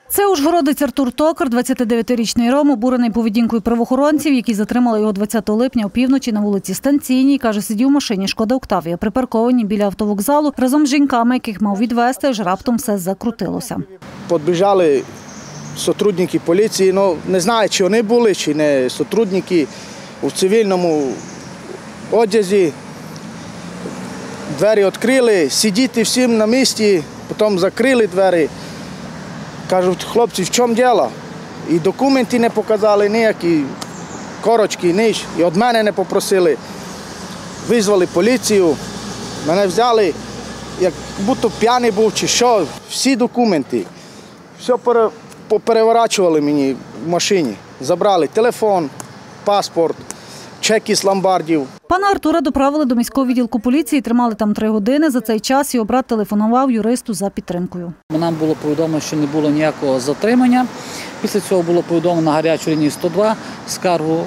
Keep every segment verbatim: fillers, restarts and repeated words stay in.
Це ужгородець Артур Токар, двадцятидев'ятирічний ром, обурений поведінкою правоохоронців, які затримали його двадцятого липня опівночі на вулиці Станційній. Каже, сидів у машині «Шкода Октавія», припаркованій біля автовокзалу, разом з жінками, яких мав відвезти, аж раптом все закрутилося. Підбіжали сотрудники поліції, ну, не знаю, чи вони були, чи не сотрудники у цивільному одязі. Двері відкрили, сидіти всім на місці, потім закрили двері. Кажуть, хлопці, в чому діло? І документи не показали ніякі, корочки, ніж. І від мене не попросили. Визвали поліцію, мене взяли, як будто п'яний був чи що, всі документи. Все попереворачували мені в машині. Забрали телефон, паспорт, чеки з ломбардів. Пана Артура доправили до міського відділку поліції, тримали там три години. За цей час його брат телефонував юристу за підтримкою. Нам було повідомлено, що не було ніякого затримання. Після цього було повідомлено на гарячу лінію сто два скаргу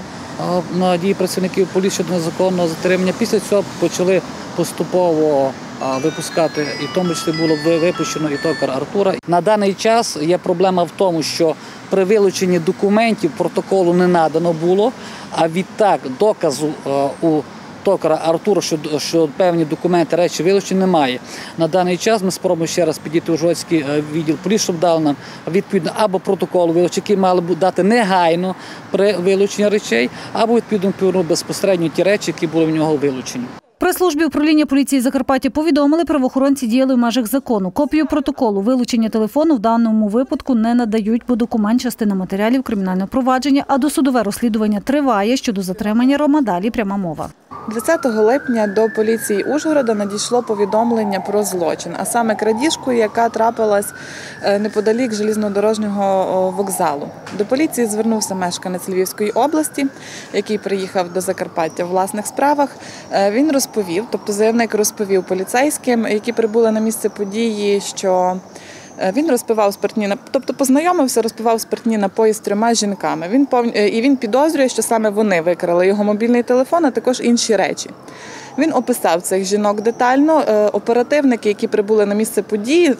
на дії працівників поліції щодо незаконного затримання. Після цього почали поступово випускати, і в тому числі було випущено і Токар Артура. На даний час є проблема в тому, що при вилученні документів протоколу не надано було, а відтак доказу у Токара Артура, що, що певні документи, речі вилучені, немає. На даний час ми спробуємо ще раз підійти у Ужгородський відділ поліції, щоб дали нам відповідно або протокол вилучення, який мали б дати негайно при вилученні речей, або відповідно безпосередньо ті речі, які були в нього вилучені. При службі управління поліції Закарпаття повідомили, правоохоронці діяли в межах закону. Копію протоколу вилучення телефону в даному випадку не надають, бо документ – частина матеріалів кримінального провадження, а досудове розслідування триває. Щодо затримання рома далі пряма мова. двадцятого липня до поліції Ужгорода надійшло повідомлення про злочин, а саме крадіжку, яка трапилась неподалік железнодорожнього вокзалу. До поліції звернувся мешканець Львівської області, який приїхав до Закарпаття в власних справах. Він розповів, тобто заявник розповів поліцейським, які прибули на місце події, що він розпивав спиртні, тобто познайомився, розпивав спиртні напої з трьома жінками. Він пов... І він підозрює, що саме вони викрали його мобільний телефон, а також інші речі. Він описав цих жінок детально. Оперативники, які прибули на місце події,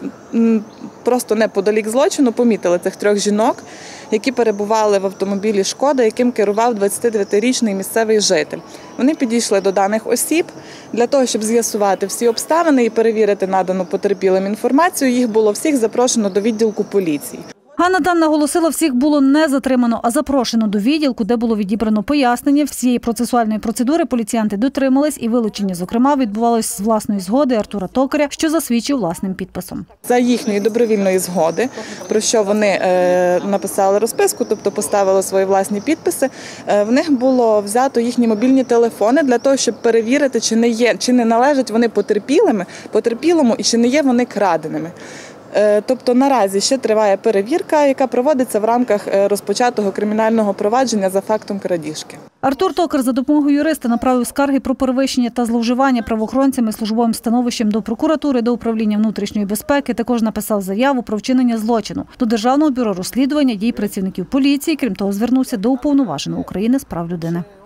просто неподалік злочину, помітили цих трьох жінок, які перебували в автомобілі «Шкода», яким керував двадцятидев'ятирічний місцевий житель. Вони підійшли до даних осіб для того, щоб з'ясувати всі обставини і перевірити надану потерпілим інформацію. Їх було всіх запрошено до відділку поліції. Ганна Дан наголосила, всіх було не затримано, а запрошено до відділку, де було відібрано пояснення. Всієї процесуальної процедури поліціянти дотримались, і вилучення, зокрема, відбувалось з власної згоди Артура Токаря, що засвідчив власним підписом. За їхньої добровільної згоди, про що вони е, написали розписку, тобто поставили свої власні підписи, е, в них було взято їхні мобільні телефони для того, щоб перевірити, чи не є, чи не належать вони потерпілими, потерпілому і чи не є вони краденими. Тобто наразі ще триває перевірка, яка проводиться в рамках розпочатого кримінального провадження за фактом крадіжки. Артур Токар за допомогою юриста направив скарги про перевищення та зловживання правоохоронцями службовим становищем до прокуратури, до управління внутрішньої безпеки. Також написав заяву про вчинення злочину до Державного бюро розслідування дій працівників поліції. Крім того, звернувся до Уповноваженого України з прав людини.